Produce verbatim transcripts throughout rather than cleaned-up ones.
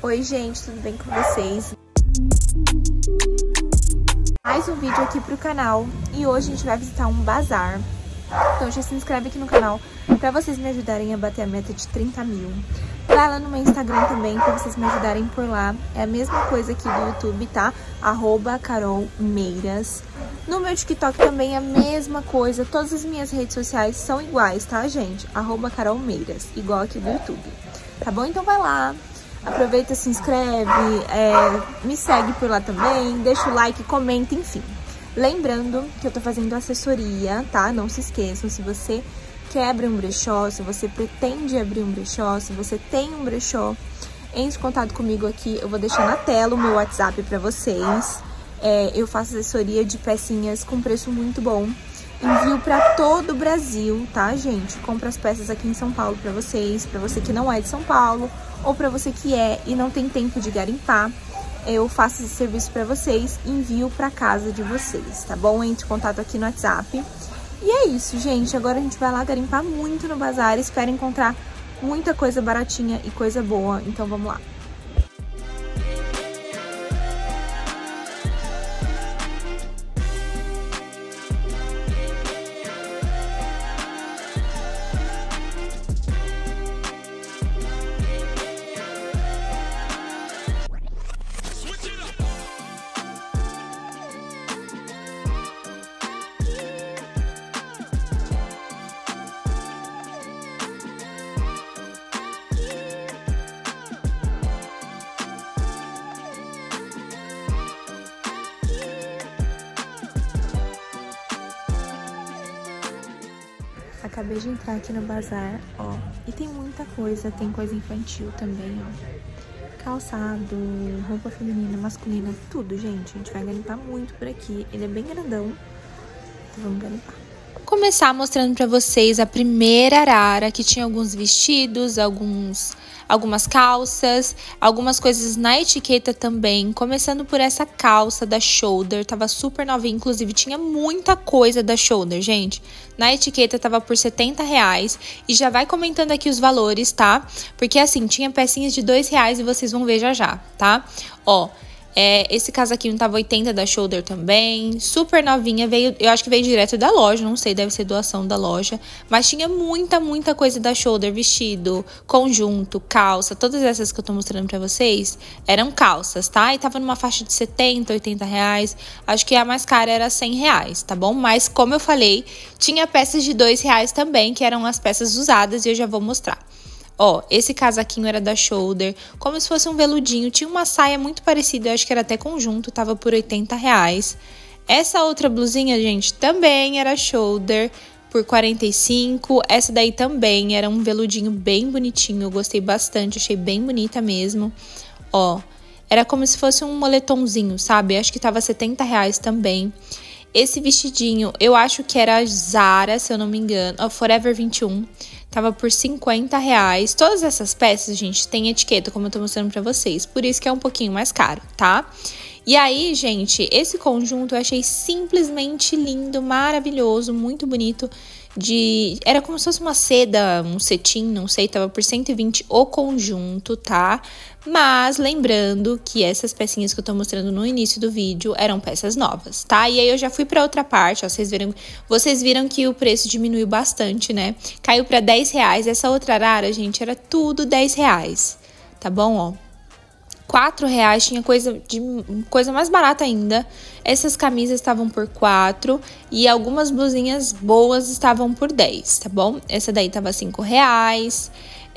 Oi gente, tudo bem com vocês? Mais um vídeo aqui pro canal e hoje a gente vai visitar um bazar. Então já se inscreve aqui no canal pra vocês me ajudarem a bater a meta de trinta mil. Vai lá no meu Instagram também pra vocês me ajudarem por lá. É a mesma coisa aqui do YouTube, tá? Arroba Carol Meiras. No meu TikTok também é a mesma coisa. Todas as minhas redes sociais são iguais, tá, gente? Arroba Carol Meiras, igual aqui do YouTube. Tá bom? Então vai lá. Aproveita, se inscreve, é, me segue por lá também, deixa o like, comenta, enfim. Lembrando que eu tô fazendo assessoria, tá? Não se esqueçam, se você quer abrir um brechó, se você pretende abrir um brechó, se você tem um brechó, entre em contato comigo aqui, eu vou deixar na tela o meu WhatsApp pra vocês. É, eu faço assessoria de pecinhas com preço muito bom. Envio pra todo o Brasil, tá, gente? Compro as peças aqui em São Paulo pra vocês, pra você que não é de São Paulo, ou pra você que é e não tem tempo de garimpar. Eu faço esse serviço pra vocês, envio pra casa de vocês, tá bom? Entre em contato aqui no WhatsApp. E é isso, gente. Agora a gente vai lá garimpar muito no bazar. Espero encontrar muita coisa baratinha e coisa boa. Então vamos lá. Acabei de entrar aqui no bazar, ó, e tem muita coisa, tem coisa infantil também, ó. Calçado, roupa feminina, masculina, tudo, gente. A gente vai garimpar muito por aqui. Ele é bem grandão, então vamos garimpar. Vou começar mostrando pra vocês a primeira arara, que tinha alguns vestidos, alguns... algumas calças, algumas coisas na etiqueta também, começando por essa calça da Shoulder, tava super novinha, inclusive tinha muita coisa da Shoulder, gente. Na etiqueta tava por setenta reais e já vai comentando aqui os valores, tá? Porque assim, tinha pecinhas de dois reais e vocês vão ver já já, tá? Ó... É, esse casaquinho tava oitenta da Shoulder também, super novinha, veio, eu acho que veio direto da loja, não sei, deve ser doação da loja, mas tinha muita, muita coisa da Shoulder, vestido, conjunto, calça, todas essas que eu tô mostrando pra vocês, eram calças, tá? E tava numa faixa de setenta, oitenta reais, acho que a mais cara era cem reais, tá bom? Mas, como eu falei, tinha peças de dois reais também, que eram as peças usadas, e eu já vou mostrar. Ó, esse casaquinho era da Shoulder, como se fosse um veludinho, tinha uma saia muito parecida, eu acho que era até conjunto, tava por oitenta reais. Essa outra blusinha, gente, também era Shoulder, por quarenta e cinco, essa daí também era um veludinho bem bonitinho, eu gostei bastante, achei bem bonita mesmo. Ó, era como se fosse um moletomzinho, sabe, acho que tava setenta reais também. Esse vestidinho, eu acho que era Zara, se eu não me engano, ó, Forever vinte e um. Tava por cinquenta reais. Todas essas peças, gente, tem etiqueta, como eu tô mostrando pra vocês. Por isso que é um pouquinho mais caro, tá? E aí, gente, esse conjunto eu achei simplesmente lindo, maravilhoso, muito bonito. De... Era como se fosse uma seda, um cetim, não sei, tava por cento e vinte o conjunto, tá? Mas lembrando que essas pecinhas que eu tô mostrando no início do vídeo eram peças novas, tá? E aí eu já fui pra outra parte, ó, vocês viram, vocês viram que o preço diminuiu bastante, né? Caiu pra dez reais, essa outra arara, gente, era tudo dez reais, tá bom, ó? quatro reais, tinha coisa, de, coisa mais barata ainda. Essas camisas estavam por quatro e algumas blusinhas boas estavam por dez, tá bom? Essa daí tava cinco reais.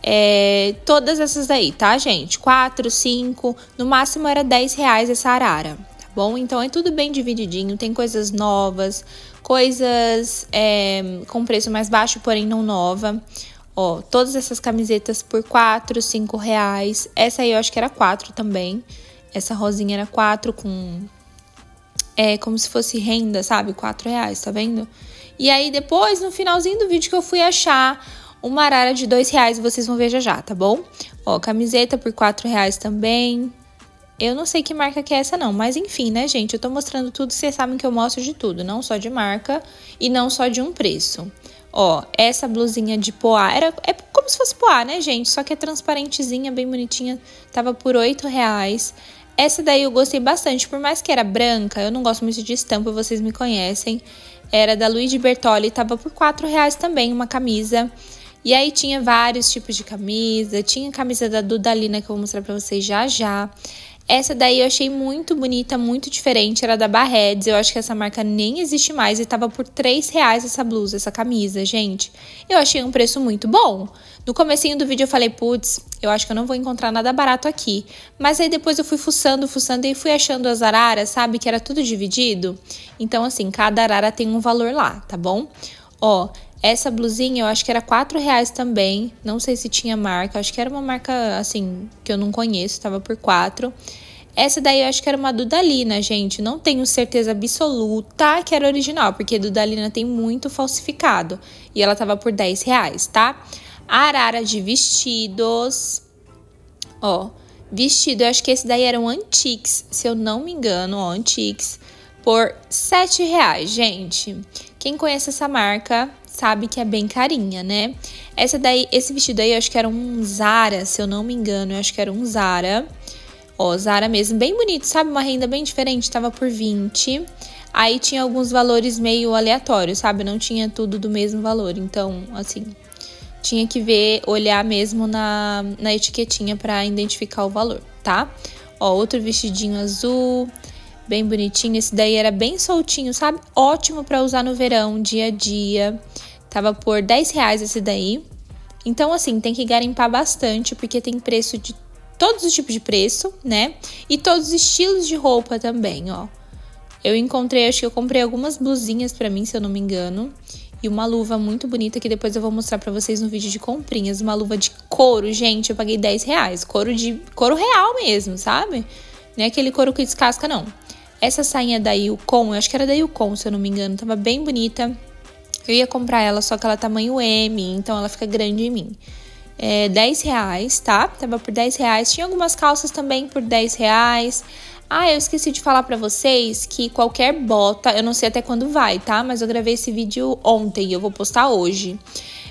É, todas essas daí, tá, gente? quatro, cinco, no máximo era dez reais essa arara, tá bom? Então é tudo bem divididinho, tem coisas novas, coisas é, com preço mais baixo, porém não nova. Ó, todas essas camisetas por quatro, cinco reais. Essa aí eu acho que era quatro também. Essa rosinha era quatro com... É como se fosse renda, sabe? quatro reais, tá vendo? E aí depois, no finalzinho do vídeo que eu fui achar uma arara de dois reais, vocês vão ver já já, tá bom? Ó, camiseta por quatro reais também. Eu não sei que marca que é essa não, mas enfim, né, gente? Eu tô mostrando tudo, vocês sabem que eu mostro de tudo. Não só de marca e não só de um preço. Ó, essa blusinha de poá, era, é como se fosse poá, né, gente? Só que é transparentezinha, bem bonitinha, tava por oito reais. Essa daí eu gostei bastante, por mais que era branca, eu não gosto muito de estampa, vocês me conhecem. Era da Luigi Bertoli, tava por quatro reais também, uma camisa. E aí tinha vários tipos de camisa, tinha camisa da Dudalina que eu vou mostrar pra vocês já já. Essa daí eu achei muito bonita, muito diferente, era da Barredes, eu acho que essa marca nem existe mais e tava por três reais essa blusa, essa camisa, gente. Eu achei um preço muito bom. No comecinho do vídeo eu falei, putz, eu acho que eu não vou encontrar nada barato aqui. Mas aí depois eu fui fuçando, fuçando e fui achando as araras, sabe, que era tudo dividido. Então assim, cada arara tem um valor lá, tá bom? Ó, essa blusinha eu acho que era quatro reais também, não sei se tinha marca, acho que era uma marca, assim, que eu não conheço, tava por quatro. Essa daí eu acho que era uma Dudalina, gente, não tenho certeza absoluta que era original, porque Dudalina tem muito falsificado, e ela tava por dez reais, tá? A arara de vestidos, ó, vestido, eu acho que esse daí era um Antiques, se eu não me engano, ó, Antiques, por sete reais, gente. Quem conhece essa marca sabe que é bem carinha, né? Essa daí, esse vestido aí, eu acho que era um Zara, se eu não me engano, eu acho que era um Zara. Ó, Zara mesmo, bem bonito, sabe? Uma renda bem diferente, tava por vinte. Aí tinha alguns valores meio aleatórios, sabe? Não tinha tudo do mesmo valor, então, assim, tinha que ver, olhar mesmo na, na etiquetinha pra identificar o valor, tá? Ó, outro vestidinho azul, bem bonitinho, esse daí era bem soltinho, sabe? Ótimo pra usar no verão, dia a dia. Tava por dez reais esse daí. Então, assim, tem que garimpar bastante, porque tem preço de todos os tipos de preço, né? E todos os estilos de roupa também, ó. Eu encontrei, acho que eu comprei algumas blusinhas pra mim, se eu não me engano. E uma luva muito bonita, que depois eu vou mostrar pra vocês no vídeo de comprinhas. Uma luva de couro, gente, eu paguei dez reais. Couro de couro real mesmo, sabe? Não é aquele couro que descasca, não. Essa sainha da Yukon, eu acho que era da Yukon, se eu não me engano, tava bem bonita. Eu ia comprar ela, só que ela é tamanho M, então ela fica grande em mim. É dez reais, tá? Tava por dez reais. Tinha algumas calças também por dez reais. Ah, eu esqueci de falar pra vocês que qualquer bota, eu não sei até quando vai, tá? Mas eu gravei esse vídeo ontem e eu vou postar hoje.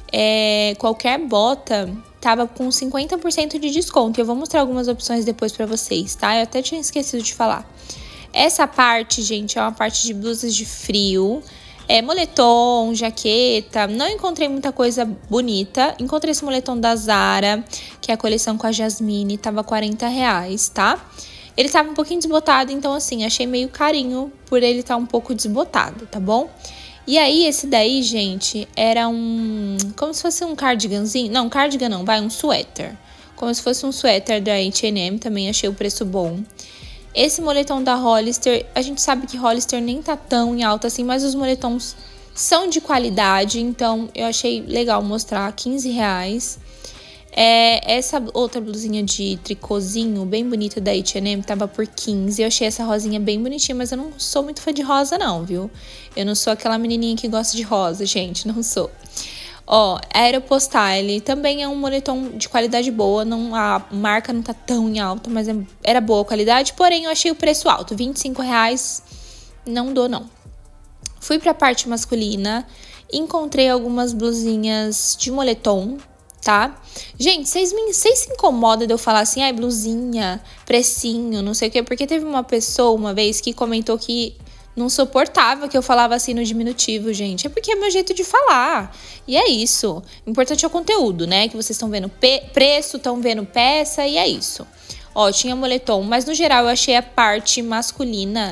É, qualquer bota tava com cinquenta por cento de desconto. Eu vou mostrar algumas opções depois pra vocês, tá? Eu até tinha esquecido de falar. Essa parte, gente, é uma parte de blusas de frio. É, moletom, jaqueta, não encontrei muita coisa bonita. Encontrei esse moletom da Zara, que é a coleção com a Jasmine, tava quarenta reais, tá? Ele tava um pouquinho desbotado, então assim, achei meio carinho por ele estar um pouco desbotado, tá bom? E aí, esse daí, gente, era um... como se fosse um cardiganzinho. Não, cardigan não, vai, um suéter. Como se fosse um suéter da H e M, também achei o preço bom. Esse moletom da Hollister, a gente sabe que Hollister nem tá tão em alta assim, mas os moletons são de qualidade, então eu achei legal mostrar, quinze reais. É, essa outra blusinha de tricôzinho, bem bonita da H e M, tava por quinze. Eu achei essa rosinha bem bonitinha, mas eu não sou muito fã de rosa não, viu? Eu não sou aquela menininha que gosta de rosa, gente, não sou. Ó, Aeropostale também é um moletom de qualidade boa, não, a marca não tá tão em alta, mas é, era boa a qualidade, porém eu achei o preço alto, vinte e cinco reais, não dou não. Fui pra parte masculina, encontrei algumas blusinhas de moletom, tá? Gente, vocês se incomodam de eu falar assim, ai, blusinha, precinho, não sei o quê, porque teve uma pessoa uma vez que comentou que não suportava que eu falava assim no diminutivo, gente. É porque é meu jeito de falar. E é isso. O importante é o conteúdo, né? Que vocês estão vendo preço, estão vendo peça e é isso. Ó, tinha moletom, mas no geral eu achei a parte masculina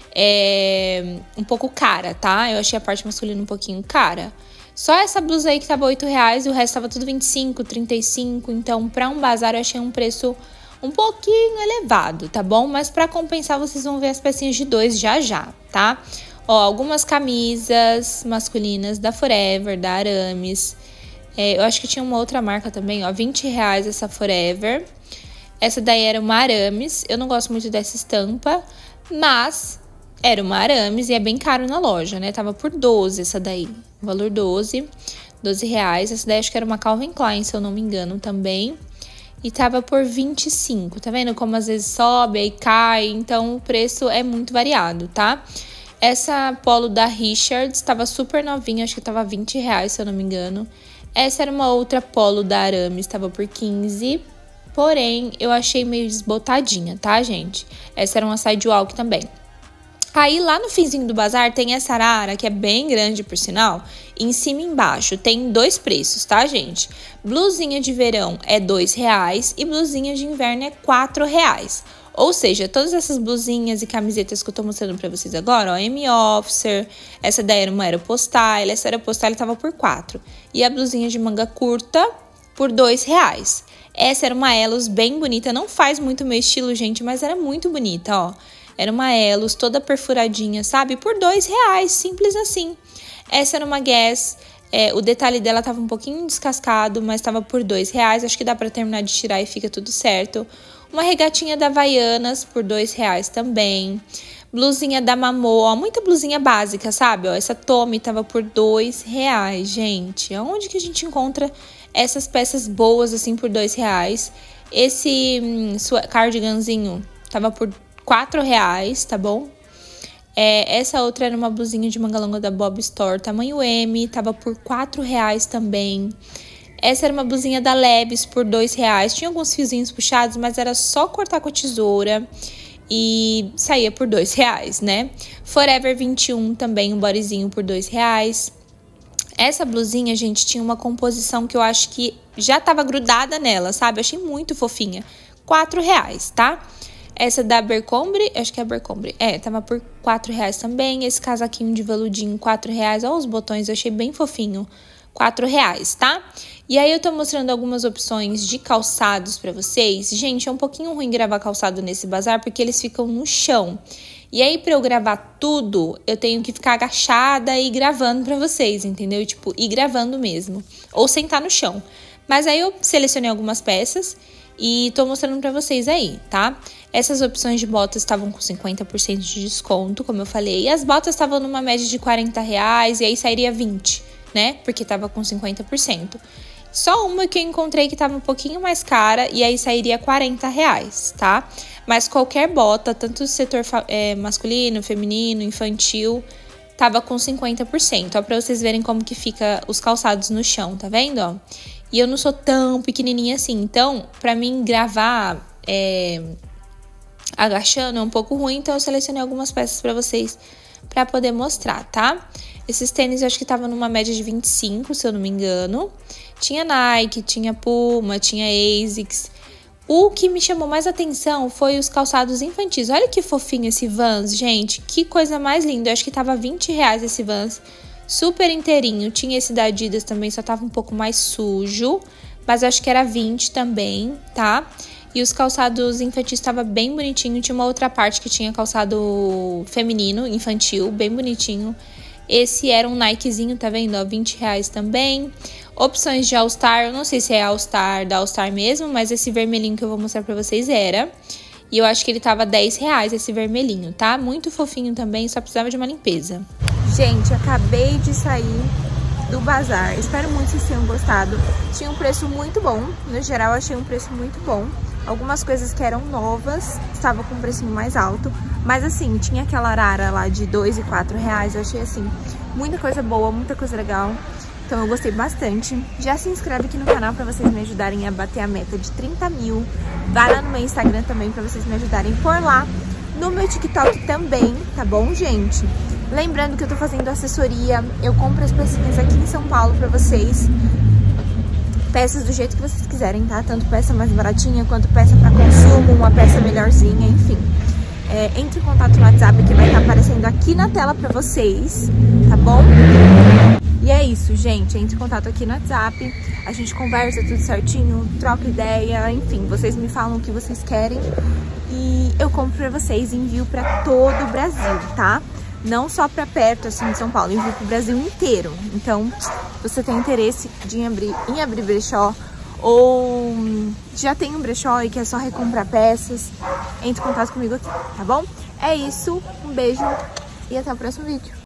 é, um pouco cara, tá? Eu achei a parte masculina um pouquinho cara. Só essa blusa aí que tava oito reais e o resto tava tudo vinte e cinco, trinta e cinco. Então, pra um bazar eu achei um preço um pouquinho elevado, tá bom? Mas pra compensar, vocês vão ver as pecinhas de dois já já, tá? Ó, algumas camisas masculinas da Forever, da Arames. É, eu acho que tinha uma outra marca também, ó, vinte reais essa Forever. Essa daí era uma Arames. Eu não gosto muito dessa estampa, mas era uma Arames e é bem caro na loja, né? Tava por doze essa daí, valor doze, doze reais. Essa daí acho que era uma Calvin Klein, se eu não me engano, também. E tava por vinte e cinco, tá vendo como às vezes sobe e cai, então o preço é muito variado, tá? Essa polo da Richards estava super novinha, acho que tava vinte reais, se eu não me engano. Essa era uma outra polo da Arames, estava por quinze. Porém, eu achei meio desbotadinha, tá, gente? Essa era uma sidewalk também. Aí, lá no finzinho do bazar, tem essa arara, que é bem grande, por sinal, em cima e embaixo. Tem dois preços, tá, gente? Blusinha de verão é dois reais e blusinha de inverno é quatro reais. Ou seja, todas essas blusinhas e camisetas que eu tô mostrando pra vocês agora, ó, M-Officer, essa daí era uma Aeropostale, essa Aeropostale tava por quatro. E a blusinha de manga curta por dois reais. Essa era uma Elos bem bonita, não faz muito meu estilo, gente, mas era muito bonita, ó. Era uma Elos toda perfuradinha, sabe? Por dois reais, simples assim. Essa era uma Guess, é, o detalhe dela tava um pouquinho descascado, mas tava por dois reais. Acho que dá pra terminar de tirar e fica tudo certo. Uma regatinha da Havaianas por dois reais também. Blusinha da Mamô, ó, muita blusinha básica, sabe? Ó, essa Tommy tava por dois reais, gente. Aonde que a gente encontra essas peças boas assim por dois reais? Esse hum, cardiganzinho tava por quatro reais, tá bom? É, essa outra era uma blusinha de manga longa da Bob Store, tamanho M, tava por quatro reais também. Essa era uma blusinha da Levi's por dois reais. Tinha alguns fiozinhos puxados, mas era só cortar com a tesoura e saía por dois reais, né? Forever vinte e um também, um bodyzinho por dois reais. Essa blusinha, gente, tinha uma composição que eu acho que já tava grudada nela, sabe? Eu achei muito fofinha. quatro reais, tá? Essa da Abercrombie, acho que é Abercrombie. É, tava por quatro reais também. Esse casaquinho de veludinho, quatro reais. Olha os botões, eu achei bem fofinho. quatro reais, tá? E aí eu tô mostrando algumas opções de calçados pra vocês. Gente, é um pouquinho ruim gravar calçado nesse bazar, porque eles ficam no chão. E aí, pra eu gravar tudo, eu tenho que ficar agachada e gravando pra vocês, entendeu? Tipo, ir gravando mesmo. Ou sentar no chão. Mas aí eu selecionei algumas peças e tô mostrando pra vocês aí, tá? Essas opções de botas estavam com cinquenta por cento de desconto, como eu falei. E as botas estavam numa média de quarenta reais, e aí sairia vinte, né? Porque tava com cinquenta por cento. Só uma que eu encontrei que tava um pouquinho mais cara, e aí sairia quarenta reais, tá? Mas qualquer bota, tanto do setor é, masculino, feminino, infantil, tava com cinquenta por cento. Ó, pra vocês verem como que fica os calçados no chão, tá vendo, ó? E eu não sou tão pequenininha assim, então, pra mim gravar é, agachando é um pouco ruim, então eu selecionei algumas peças pra vocês pra poder mostrar, tá? Esses tênis eu acho que tava numa média de vinte e cinco, se eu não me engano. Tinha Nike, tinha Puma, tinha Asics. O que me chamou mais atenção foi os calçados infantis. Olha que fofinho esse Vans, gente. Que coisa mais linda. Eu acho que tava vinte reais esse Vans. Super inteirinho. Tinha esse da Adidas também, só tava um pouco mais sujo. Mas eu acho que era vinte também, tá? E os calçados infantis tava bem bonitinho. Tinha uma outra parte que tinha calçado feminino, infantil, bem bonitinho. Esse era um Nikezinho, tá vendo? Ó, vinte reais também. Opções de All Star, eu não sei se é All Star da All Star mesmo, mas esse vermelhinho que eu vou mostrar pra vocês era. E eu acho que ele tava dez reais esse vermelhinho, tá? Muito fofinho também, só precisava de uma limpeza. Gente, acabei de sair do bazar. Espero muito que vocês tenham gostado. Tinha um preço muito bom, no geral eu achei um preço muito bom. Algumas coisas que eram novas estavam com um precinho mais alto. Mas assim, tinha aquela arara lá de dois e quatro reais. Eu achei assim, muita coisa boa, muita coisa legal. Então eu gostei bastante. Já se inscreve aqui no canal pra vocês me ajudarem a bater a meta de trinta mil. Vai lá no meu Instagram também pra vocês me ajudarem por lá. No meu TikTok também, tá bom, gente? Lembrando que eu tô fazendo assessoria. Eu compro as pecinhas aqui em São Paulo pra vocês. Peças do jeito que vocês quiserem, tá? Tanto peça mais baratinha, quanto peça pra consumo, uma peça melhorzinha, enfim. É, entre em contato no WhatsApp que vai estar aparecendo aqui na tela pra vocês, tá bom? E é isso, gente. Entre em contato aqui no WhatsApp, a gente conversa tudo certinho, troca ideia, enfim, vocês me falam o que vocês querem e eu compro pra vocês e envio pra todo o Brasil, tá? Não só pra perto, assim, de São Paulo, envio pro Brasil inteiro. Então, se você tem interesse de abrir, em abrir brechó ou já tem um brechó e quer só recomprar peças, entre em contato comigo aqui, tá bom? É isso, um beijo e até o próximo vídeo.